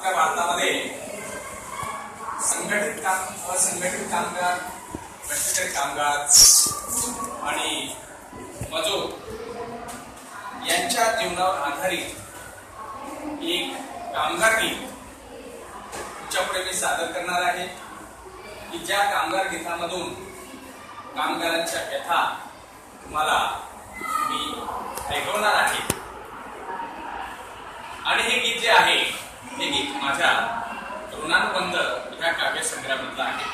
आपल्या भारतामध्ये संघटित काम, असंघटित कामगार, कष्टकरी कामगार आणि मजूर यांच्या जीवनावर आधारित एक कामगार गीत तुमच्यापुढे मी सादर करणार आहे की ज्या कामगार गीतामधून कामगारांच्या व्यथा तुम्हाला मी ऐकवणार आहे. आणि हे गीत जे आहे हे गीत माझ्या ऋणानुबंध या काव्यसंग्रहामधलं आहे.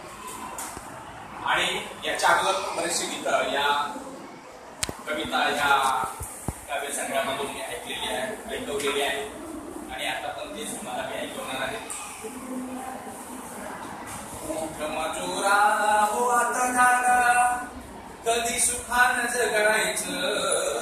आणि याच्या अगोदर बरेचशी गीतं या कविता या काव्यसंग्रहामधून मी ऐकलेली आहे, ऐकवलेली आहे आणि आता पण तेच तुम्हाला मी ऐकवणार आहे. मजुरा हो आता धागा कधी सुखानं जगायचं,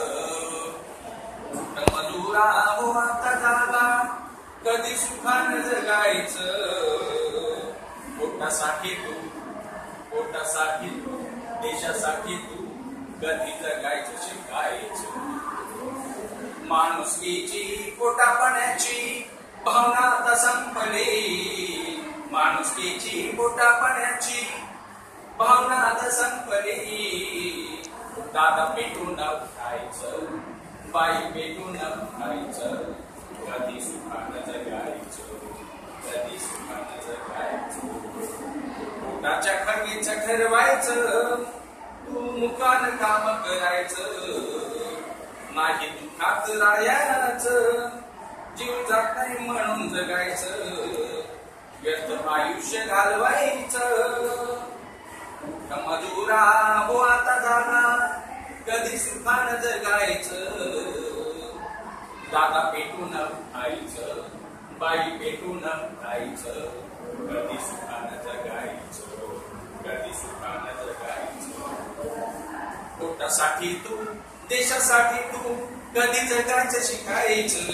मजुरा हो आता धागा कधी सुखानं जगायचं. पोटासाठी तू, पोटासाठी तू, देशासाठी तू कधी जगायचं शिकायचं. माणुसकीची पोटापाण्याची भावना आता संपली, माणुसकीची पोटापाण्याची भावना आता संपली. दादा पेटून खायचं, बाई पेटून खायचं, कधी सुखानं जगायचं, कधी सुखानं जगायचं. पोटाच्या खंगीचं ठरवायचं, तू मुखानं काम करायचं, नाही दुःखात राहायचं, जीव जात नाही म्हणून जगायचं, व्यर्थ आयुष्य घालवायचं. मजुरा हो आता जागा कधी सुखानं जगायचं, दादा पेटून खायचं, बाई पेटून खायचं, कधी सुखानं जगायचं, कधी सुखानं जगायचं. पोटासाठी तू, देशासाठी तू कधी जगायचं शिकायचं.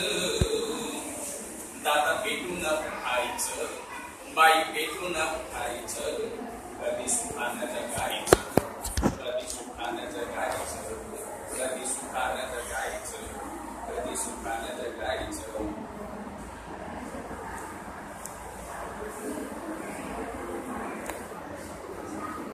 दादा पेटून खायचं, बाई पेटून खायचं, कधी सुखानं जगायचं, कधी सुखानं जगायचं, कधी सुखानं जगायचं.